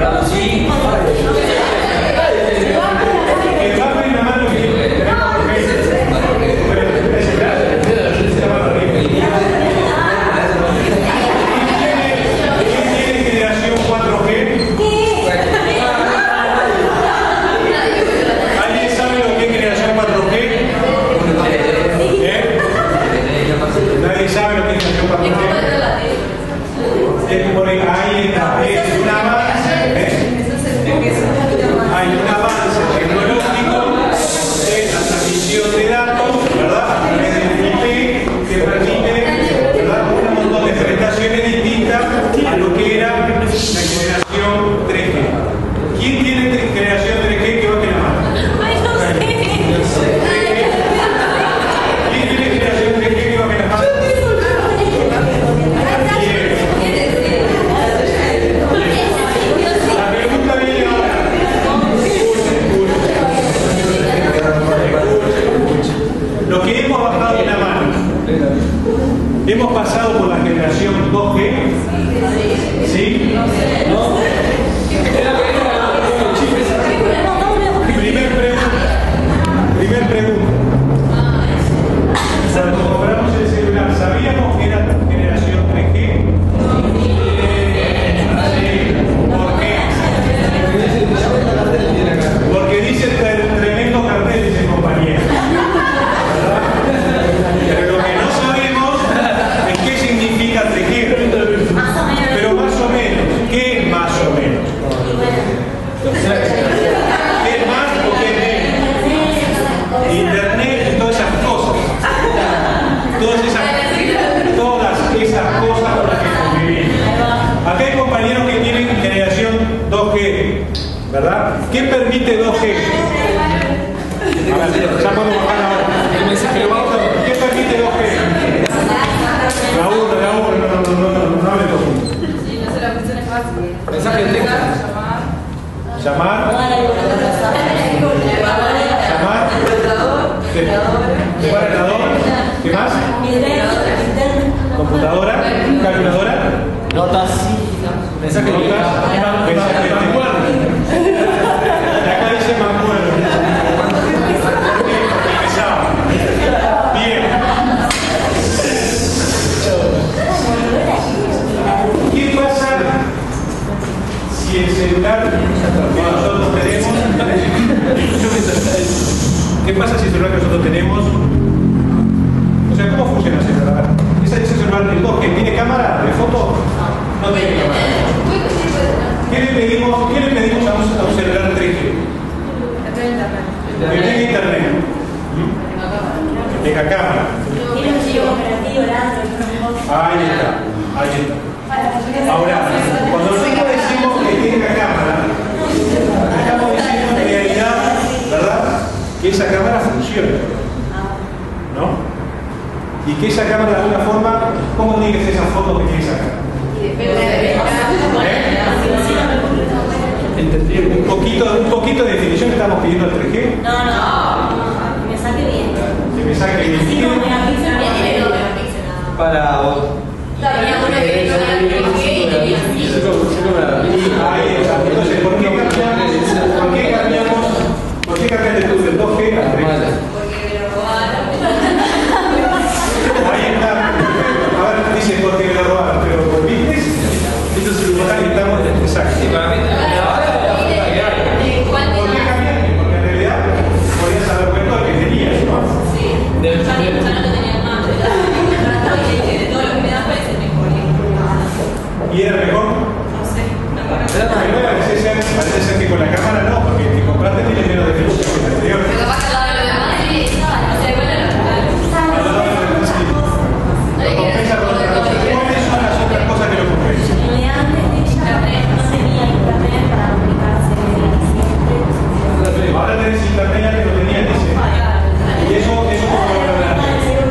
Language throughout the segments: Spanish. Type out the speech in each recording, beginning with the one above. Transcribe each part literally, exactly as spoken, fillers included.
Sí. El bajo en la mano que tenemos ¿quién tiene generación cuatro G? ¿Alguien sabe lo que es generación cuatro G? ¿Eh? ¿Nadie sabe lo que es generación cuatro G? Es por ahí, ahí está, es un avance, ¿eh? Hay un avance tecnológico en la transmisión de datos, ¿verdad? A través del I P que permite, ¿verdad? Un montón de prestaciones distintas a lo que era la generación tres G. ¿Quién tiene generación tres G que baje la mano? ¿Quién tiene generación tres G que baje la mano? La pregunta viene ahora. Lo que hemos bajado en la mano, hemos pasado por la generación dos G, ¿sí? ¿No? Primer pregunta. Primer pregunta. Cuando compramos el celular, ¿sabíamos que era generación tres G? ¿Por qué? Porque dice el tremendo cartel, dice el compañero. Pero lo que no sabemos es qué significa tres G. Pero más o menos. ¿Qué es más o menos? ¿Qué es más o qué es menos? Internet y todas esas cosas. Todas esas, todas esas cosas con las que convivimos. Acá hay compañeros que tienen generación dos G, ¿verdad? ¿Qué permite dos G? A ver, ya podemos bajar ahora. ¿Qué permite dos G? Raúl, Raúl, no, no, no, no, no, no hable todo. Sí, no sé, la función es fácil. Mensaje de texto. Llamar. Llamar. Llamar. Separador. ¿Qué más? Computadora. Calculadora. Notas. Mensaje de notas. Mensaje de mancuerno. Y acá dice mancuerno. Bien. ¿Qué pasa si el celular que nosotros tenemos? ¿Qué pasa si el celular que nosotros tenemos? O sea, ¿cómo funciona el celular? ¿Ese celular del dos G tiene cámara de foto? No tiene cámara. ¿Qué le pedimos, qué le pedimos a, un, a un celular tres G? Que tenga internet. Que tenga cámara. Ahí está, ahí está. Ahora, cuando nosotros decimos que tenga cámara, estamos diciendo en realidad, ¿verdad? Que esa cámara funcione, ¿no? Y que esa cámara de alguna forma, ¿cómo tiene que ser esa foto que tiene esa cámara? ¿Eh? Un poquito, un poquito de definición que estamos pidiendo al tres G. No, no, que me saque bien. Que me saque bien. Sí, como megapíxel, Para vos. Todavía uno que no era tres G y tenía así. Ahí está. Entonces, ¿por qué cambiamos? ¿Por qué cambiamos? ¿Por qué cambiaste tú del dos G al tres G? Porque me lo robaron. Ahí está. A ver, dice porque me lo robaron, pero ¿viste? Esto es el lugar que estamos. Exacto. ¿Por qué cambiaste? Porque en realidad podías haber puesto el que tenías, ¿no? Sí. Ya no lo tenía más. De todo lo que me da parece mejor. ¿Y era mejor? No sé. Parece ser, parece ser que con la cámara no, porque el que compraste tiene menos definición que el anterior. Pero capaz que al lado de lo demás sí. No sé, bueno, no. ¿Cuáles son las otras cosas que lo compensan? Ahora tenés internet ya que lo tenías, dice. ¿Y eso, eso cómo lo valoraste?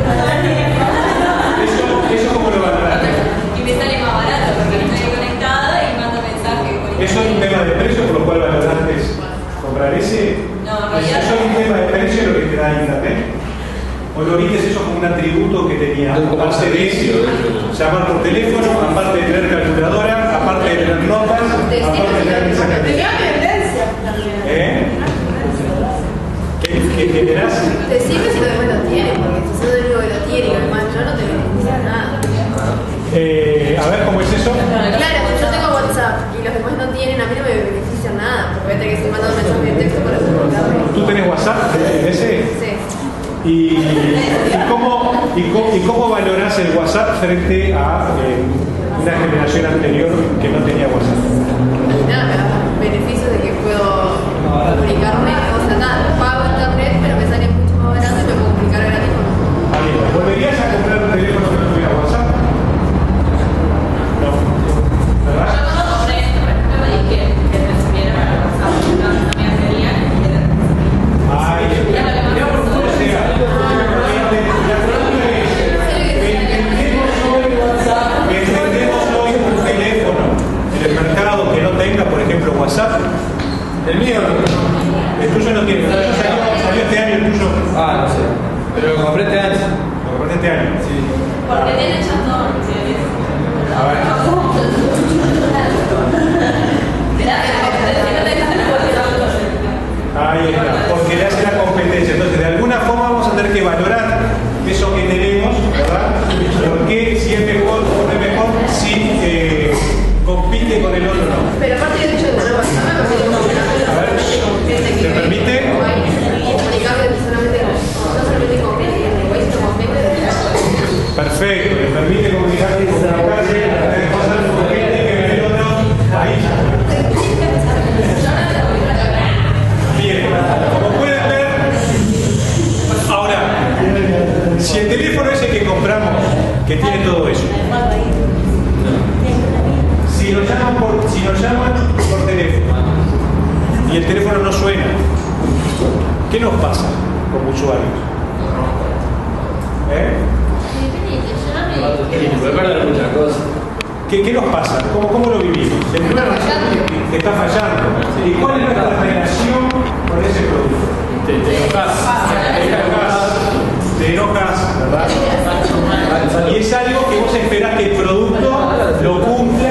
Eso, eso cómo lo valoraste? Y me sale más barato porque no estoy conectada y mando mensajes. ¿Eso es un tema de precio por lo cual valoraste comprar ese? No, en realidad. ¿Eso es un tema de precio lo que te da internet? ¿O lo viste eso como un atributo que tenía? Aparte de llamar por teléfono, aparte de tener calculadora, aparte de tener notas, aparte de tener mensajes que no tenía WhatsApp. Nada, me da beneficios de que puedo comunicarme, o sea, nada, pago internet, pero me sale mucho más barato y me puedo comunicar gratis con Ahí, ¿volverías a comprar un teléfono que no tuviera WhatsApp? No. ¿Verdad? Yo no compré esto, por ejemplo, y que, que recibiera para WhatsApp, no, no me querían. Ay, o sea, la pregunta es, entendemos hoy, entendemos hoy un teléfono en el mercado que no tenga, por ejemplo, WhatsApp. El mío no. El tuyo no tiene. El tuyo salió, salió este año el tuyo. Ah, no sé. Pero lo compré este año. Lo compré este año. Sí. Porque tiene chatón, ¿sí? A ver. Ahí está, porque le hace la competencia. Entonces, de alguna forma vamos a tener que valorar eso que tenemos, ¿verdad? Porque si es mejor o no es mejor, si eh, compite con el otro o no. Pero aparte del hecho de tener WhatsApp, me permite comunicarme A ver, con gente que ¿te permite? y comunicarme solamente con, no solamente con gente que tengo, sino con gente de la Perfecto, le permite comunicarse con comunicarse, tener cosas con gente que ve el otro ahí. Bien, como pueden ver, ahora, si el teléfono ese que compramos, que tiene todo eso, si nos llaman por, si nos llaman por teléfono y el teléfono no suena, ¿qué nos pasa como usuarios? ¿Eh? Y puede perder muchas cosas. ¿Qué, ¿Qué nos pasa? ¿Cómo, cómo lo vivimos? El primero que está fallando. ¿Y cuál es nuestra relación con ese producto? Te, te enojas. Te enojas, te enojas, ¿verdad? Y es algo que vos esperás que el producto lo cumpla.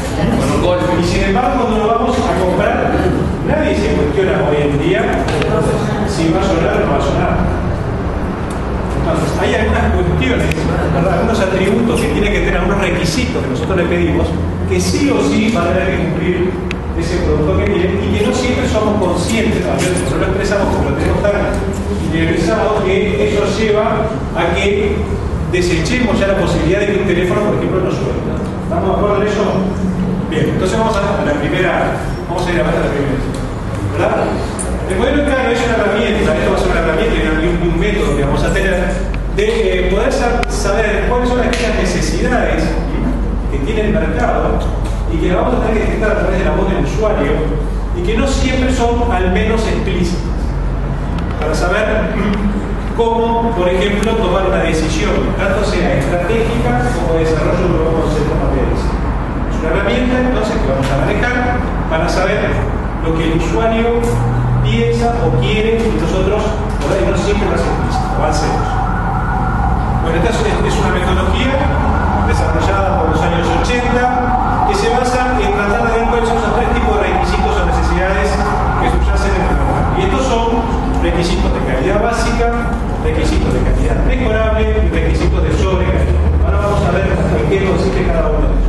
Y sin embargo, cuando lo vamos a comprar, nadie se cuestiona hoy en día si va a sonar o no va a sonar. Entonces, hay algunas cuestiones, ¿verdad? Algunos atributos que tienen que tener, algunos requisitos que nosotros le pedimos, que sí o sí van a tener que cumplir ese producto que tienen y que no siempre somos conscientes, a veces nosotros lo expresamos como lo tenemos tan interiorizado, que eso lleva a que desechemos ya la posibilidad de que un teléfono, por ejemplo, no suene. ¿Estamos de acuerdo en eso? Bien, entonces vamos a la primera, vamos a ir a ver la primera, ¿verdad? El modelo claro es una herramienta, esto va a ser una herramienta y un, un método que vamos a tener de eh, poder saber cuáles son aquellas necesidades que tiene el mercado y que las vamos a tener que detectar a través de la voz del usuario y que no siempre son al menos explícitas. Para saber cómo, por ejemplo, tomar una decisión, tanto sea estratégica como de desarrollo de un nuevo concepto material. Es una herramienta entonces que vamos a manejar para saber lo que el usuario piensa o quiere y nosotros, ¿verdad? Y no siempre lo hacemos, avancemos. Bueno, esta es una metodología desarrollada por los años ochenta que se basa en tratar de ver cuáles son esos tres tipos de requisitos o necesidades que subyacen en el mercado. Y estos son requisitos de calidad básica, requisitos de calidad mejorable y requisitos de sobrecalidad. Ahora vamos a ver en qué consiste cada uno de ellos.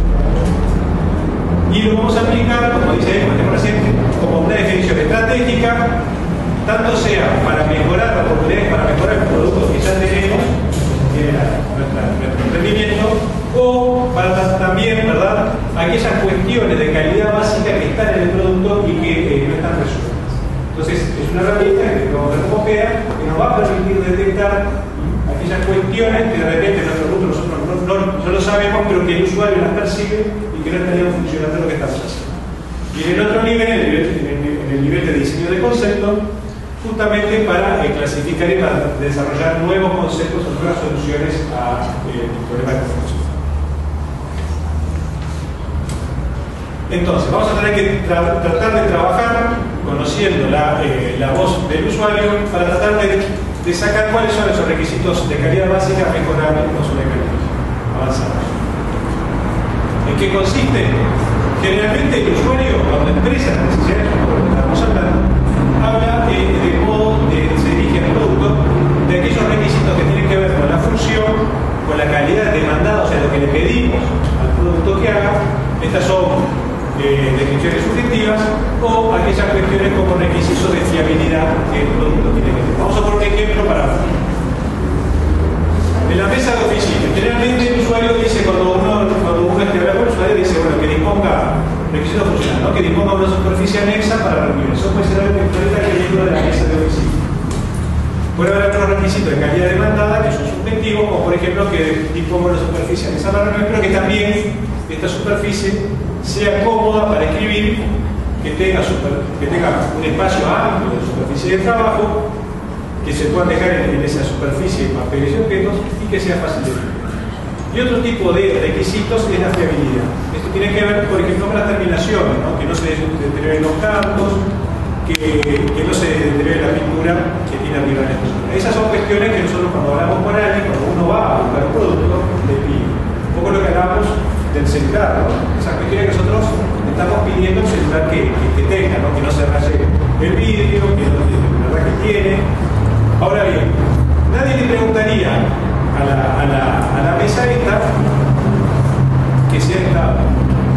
Y lo vamos a aplicar, como dice ahí, como presente, como una definición estratégica, tanto sea para mejorar las oportunidades, para mejorar los productos que ya tenemos, que nuestra, nuestro emprendimiento, o para también, ¿verdad?, aquellas cuestiones de calidad básica que están en el producto y que eh, no están resueltas. Entonces, es una herramienta que vamos a ver cómo queda, que nos va a permitir detectar aquellas cuestiones que de repente en nuestro producto nosotros no, no, no lo sabemos, pero que el usuario las percibe y que no estarían funcionando lo que estamos haciendo. Y en el otro nivel, en el nivel, en el, en el nivel de diseño de concepto, justamente para eh, clasificar y para desarrollar nuevos conceptos o nuevas soluciones a eh, problemas de concepto. Entonces, vamos a tener que tra tratar de trabajar conociendo la, eh, la voz del usuario para tratar de, de sacar cuáles son esos requisitos de calidad básica mejorables con su calidad. Avanzamos. ¿En qué consiste? Generalmente el usuario, cuando expresa las necesidades como estamos hablando, habla eh, de modo, de, se dirige al producto, de aquellos requisitos que tienen que ver con la función, con la calidad demandada, o sea, lo que le pedimos al producto que haga. Estas son eh, definiciones subjetivas o aquellas cuestiones como requisitos de fiabilidad que el producto tiene que tener. Vamos a poner un ejemplo para ver. En la mesa de oficina, generalmente el usuario dice cuando uno, cuando uno te habla con el usuario, dice, bueno, que disponga, requisito funcional, ¿no? Que disponga una superficie anexa para reuniones. Eso puede ser algo que está requerido de la mesa de oficina. Puede haber otros requisitos de calidad demandada que son subjetivos, como por ejemplo que disponga una superficie anexa para reuniones, pero que también esta superficie sea cómoda para escribir, que tenga, super, que tenga un espacio amplio de superficie de trabajo, que se puedan dejar en, en esa superficie papeles y objetos y que sea fácil de leer. Y otro tipo de requisitos es la fiabilidad. Esto tiene que ver, por ejemplo, con las terminaciones, ¿no? Que no se deterioren los campos, que, que no se deteriore la pintura que tiene arriba en la estructura. Esas son cuestiones que nosotros cuando hablamos con alguien, cuando uno va a buscar un producto, le pide. Un poco lo que hablamos del celular, ¿no? Esas cuestiones que nosotros estamos pidiendo un celular que, que, que tenga, ¿no? Que no se raye el vidrio, que no tiene la verdad que tiene. Ahora bien, nadie le preguntaría a la, a la, a la mesa esta que sea estable.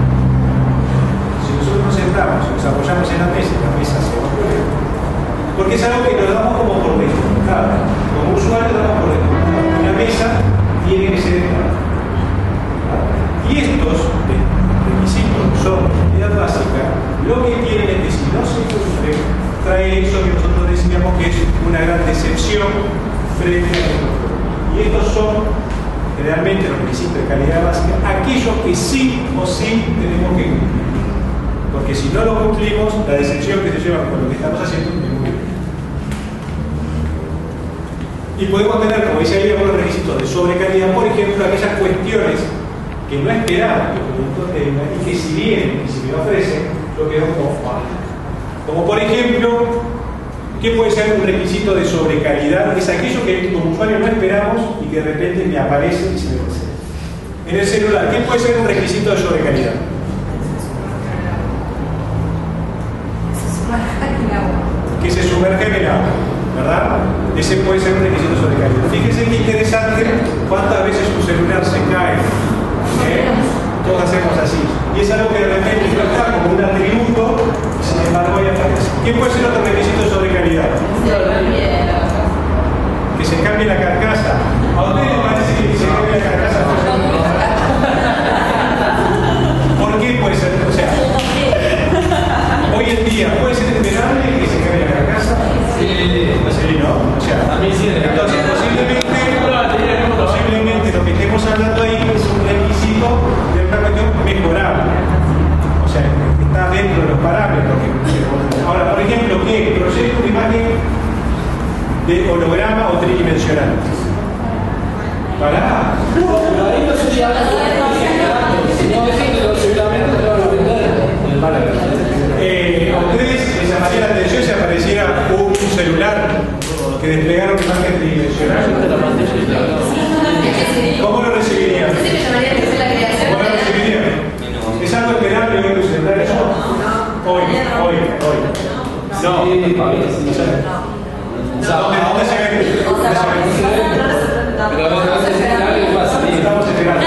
Si nosotros nos sentamos y nos apoyamos en la mesa, la mesa se va a poner. Porque es algo que nos damos como por descontado. Como usuario damos por descontado. La mesa tiene que ser estable. Y estos requisitos son unidad básica, lo que tienen es que si no se cumple, trae eso que nosotros decíamos que es una gran decepción frente a nosotros. Y estos son realmente los requisitos de calidad básica, aquellos que sí o sí tenemos que cumplir. Porque si no lo cumplimos, la decepción que se lleva con lo que estamos haciendo es muy grande. Y podemos tener, como dice ahí, algunos requisitos de sobrecalidad, por ejemplo, aquellas cuestiones que no esperamos que el producto tenga y que si vienen y si me lo ofrecen, yo quedo como fallo. Como por ejemplo, ¿qué puede ser un requisito de sobrecalidad? Es aquello que como usuario no esperamos y que de repente me aparece y se me ofrece. En el celular, ¿qué puede ser un requisito de sobrecalidad? Que se sumerja en el agua, ¿verdad? Ese puede ser un requisito de sobrecalidad. Fíjense qué interesante cuántas veces un celular se cae. ¿Eh? Todos hacemos así. Y es algo que de repente no está como un atributo, sin embargo ahí aparece. ¿Qué puede ser otro requisito de sobrecalidad? Que se cambie la carcasa. ¿A ustedes les parece que se cambie la carcasa? ¿Por qué puede ser? O sea, hoy en día, ¿puede ser esperable que se cambie la carcasa? Sí. Sí, ¿no? O sea, a mí sí. Entonces, posiblemente, posiblemente lo que estemos hablando ahí es un requisito de una cuestión mejorable. O sea, está dentro de los parámetros que ahora, por ejemplo, ¿qué? Proyecto de imagen de holograma o tridimensional. ¿Para? Pero ahí no sería no es que los reglamentos te van a vender en el banner. Eh, a ustedes les llamaría la atención si apareciera un celular que desplegara una imagen tridimensional. ¿Cómo lo recibirían? ¿Cómo lo recibirían? ¿Es algo esperable hoy un celular eso? Hoy, hoy, hoy. No. ¿Dónde, dónde se ve? ¿Dónde se ve? Pero a veces es fácil. Estamos esperando.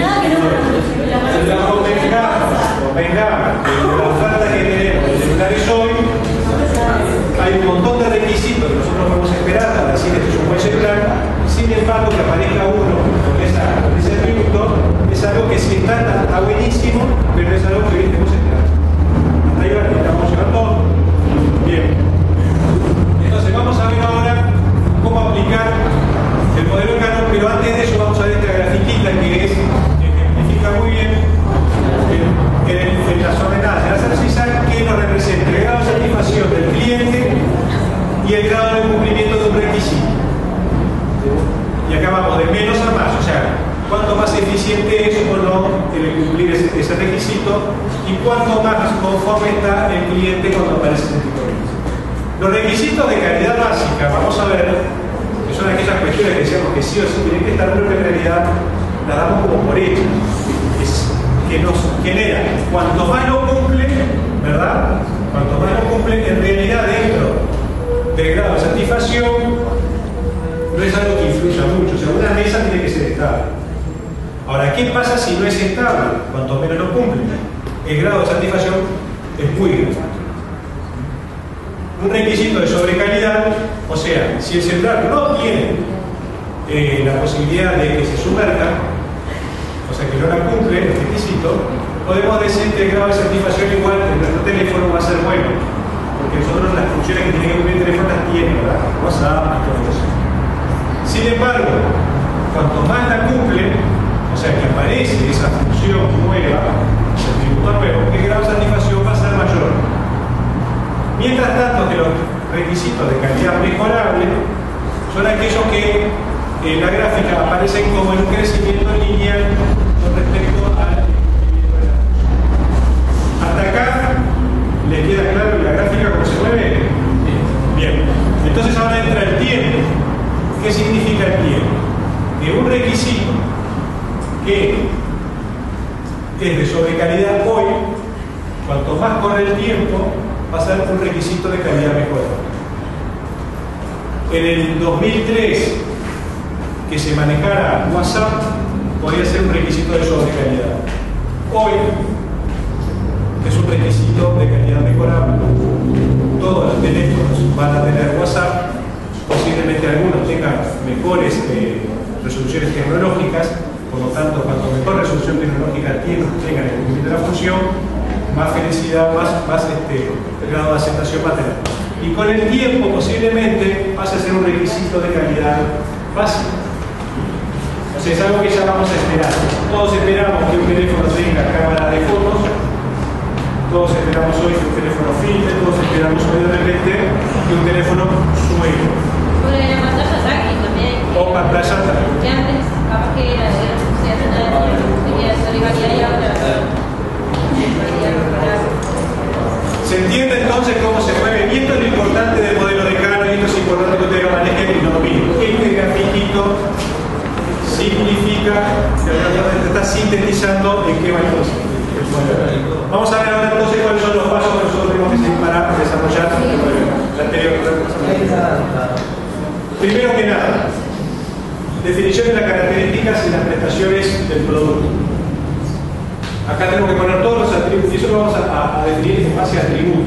Convengamos, convengamos que de la oferta que tenemos de celulares hoy, hay un montón de requisitos que nosotros podemos esperar para decir que es un buen celular. Sin embargo, que aparezca uno con, esa, con ese atributo es algo que si está, está buenísimo, pero es algo que hoy tenemos que esperar. Hasta ahí va, estamos llegando. Bien. Entonces, vamos a ver ahora cómo aplicar el modelo Canon, pero antes de eso vamos a ver esta grafiquita que es que ejemplifica muy bien en, en, en las ordenadas de la Sarcisa que nos representa el grado de satisfacción del cliente y el grado de cumplimiento de un requisito. Y acá vamos de menos a más, o sea, cuánto más eficiente es o no el cumplir ese, ese requisito y cuánto más conforme está el cliente cuando aparece ese tipo de requisitos. Los requisitos de calidad básica, vamos a ver, que son aquellas cuestiones que decíamos que sí o sí tienen que estar, pero que en realidad las damos como por hechas. Es que nos genera, cuanto más lo cumple, ¿verdad? Cuanto más lo cumple, en realidad dentro del grado de satisfacción, no es algo que influya mucho. O sea, una mesa tiene que ser estable. Ahora, ¿qué pasa si no es estable? Cuanto menos lo cumple, el grado de satisfacción es muy grande. Un requisito de sobrecalidad, o sea, si el celular no tiene eh, la posibilidad de que se sumerja, o o sea que no la cumple el requisito, podemos decir que el grado de satisfacción igual en nuestro teléfono va a ser bueno, porque nosotros las funciones que tiene que cumplir el teléfono las tiene, ¿verdad? WhatsApp y todo eso. Sin embargo, cuanto más la cumple, o sea que aparece esa función nueva, el atributo nuevo, el grado de satisfacción va a ser mayor. Mientras tanto que los requisitos de calidad mejorable son aquellos que en la gráfica aparecen como en un crecimiento lineal con respecto al crecimiento de la función. Hasta acá, ¿les queda claro la gráfica cómo se mueve? Bien. Entonces ahora entra el tiempo. ¿Qué significa el tiempo? Que un requisito que es de sobrecalidad hoy, cuanto más corre el tiempo, va a ser un requisito de calidad mejorada. En el dos mil tres, que se manejara WhatsApp, podría ser un requisito de sobrecalidad. Hoy es un requisito de calidad mejorable. Todos los teléfonos van a tener WhatsApp, posiblemente algunos tengan mejores eh, resoluciones tecnológicas, por lo tanto, cuanto mejor resolución tecnológica tengan el cumplimiento de la función, más felicidad, más, más este, el grado de aceptación va a tener. Y con el tiempo posiblemente pase a ser un requisito de calidad básica. O sea, es algo que ya vamos a esperar. Todos esperamos que un teléfono tenga cámara de fotos, todos esperamos hoy que un teléfono filme, todos esperamos hoy de repente que un teléfono suene. Bueno, la pantalla táctil también. O pantalla táctil. Que antes capaz que era de la sobrecalidad y ahora ¿se entiende entonces cómo se mueve? Y esto es lo importante del modelo de Canon, y esto es importante que ustedes lo manejen y lo dominen. Este grafiquito significa que te está sintetizando en qué va entonces. Vamos a ver ahora entonces cuáles son los pasos que nosotros tenemos que seguir para desarrollar la anterior. Primero que nada, definición de las características y las prestaciones del producto. Acá tenemos que poner todos los atributos, y eso lo vamos a, a definir en base a atributos.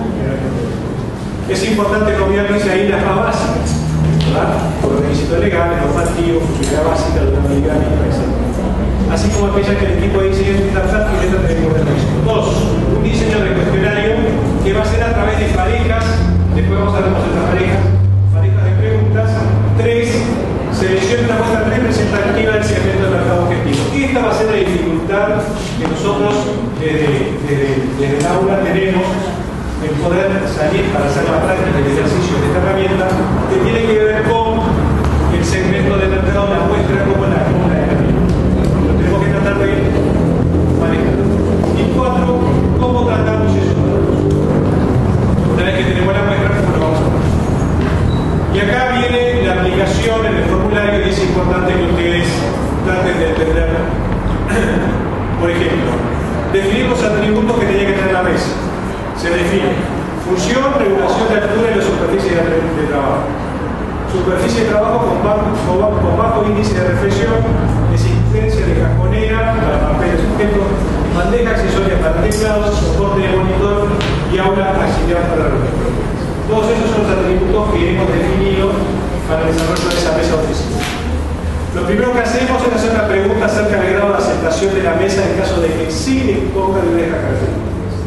Es importante que obviamente ahí las más básicas, ¿verdad? Por los requisitos legales, normativos, funcionalidad básica, durabilidad, etcétera. Así como aquella que el equipo de diseño de interfaz tiene que tener por requisito. Dos, un diseño de cuestionario que va a ser a través de parejas, después vamos a ver cómo son las parejas, parejas de preguntas. Tres, selecciona una muestra representativa del segmento del mercado objetivo. Esta va a ser la dificultad que nosotros desde, desde, desde el aula tenemos en poder salir para hacer la práctica del ejercicio de esta herramienta, que tiene que ver con el segmento del mercado, la muestra como la como la herramienta. Lo tenemos que tratar de manejar. Y cuatro, cómo tratamos esos datos. Una vez que tenemos la muestra, ¿cómo lo vamos a hacer? Y acá viene la aplicación en el formulario, que es importante que ustedes traten de entender. Por ejemplo, definir los atributos que tenía que tener la mesa. Se define función, regulación de altura y la superficie de, de trabajo. Superficie de trabajo con bajo, con bajo índice de reflexión, existencia de cajonera para papeles sujetos, bandeja accesoria para teclados, soporte de monitor y aula auxiliar para los estudiantes. Todos esos son los atributos que hemos definido para el desarrollo de esa mesa de oficina. Lo primero que hacemos es hacer una pregunta acerca del grado de aceptación de la mesa en caso de que sí disponga de una de estas características.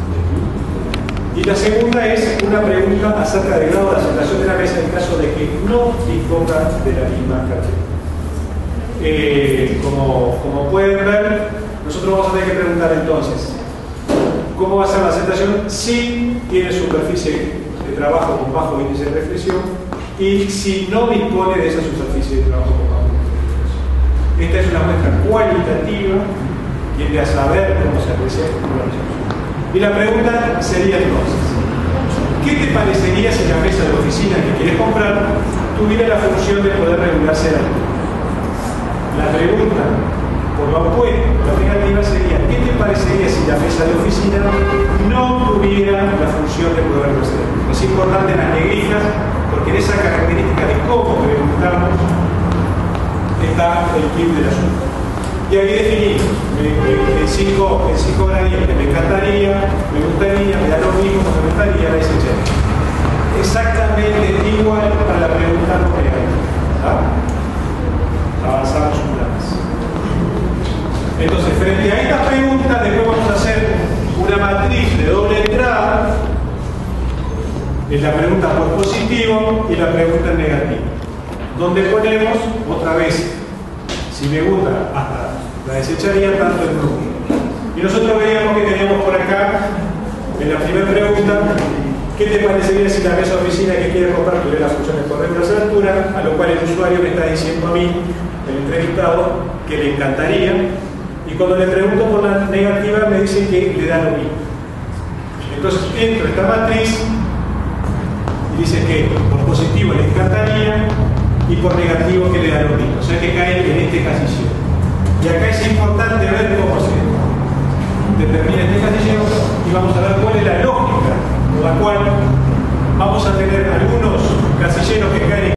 Y la segunda es una pregunta acerca del grado de aceptación de la mesa en caso de que no disponga de la misma característica. Eh, como, como pueden ver, nosotros vamos a tener que preguntar entonces cómo va a ser la aceptación si tiene superficie de trabajo con bajo índice de reflexión y si no dispone de esa superficie de trabajo con bajo índice de reflexión. Esta es una muestra cualitativa, tiende a saber cómo se aprecia una resolución. Y la pregunta sería entonces, ¿qué te parecería si la mesa de oficina que quieres comprar tuviera la función de poder regularse la altura? La pregunta, por lo opuesto, la negativa sería, ¿qué te parecería si la mesa de oficina no tuviera la función de poder regularse la altura? Es importante en las negrijas, porque en esa característica de cómo preguntamos está el kit del asunto. Y aquí definimos en cinco, en cinco gradientes, me encantaría, me gustaría, me da lo mismo, me gustaría, es exactamente igual para la pregunta nuclear. ¿Ah? Avanzamos una vez. Entonces, frente a esta pregunta, después vamos a hacer una matriz de doble entrada. Es la pregunta por positivo y la pregunta en negativo. Donde ponemos, otra vez, si me gusta, hasta la desecharía tanto el grupo. Y nosotros veíamos que teníamos por acá, en la primera pregunta, ¿qué te parecería si la mesa oficina que quiere comprar tuviera las funciones por reemplazo de altura? A lo cual el usuario me está diciendo a mí, el entrevistado, que le encantaría. Y cuando le pregunto por la negativa, me dice que le da lo mismo. Entonces, entro esta matriz y dice que por positivo le encantaría y por negativo que le da lo mismo. O sea que cae en este casillero. Y acá es importante ver cómo se determina este casillero y vamos a ver cuál es la lógica por la cual vamos a tener algunos casilleros que caen en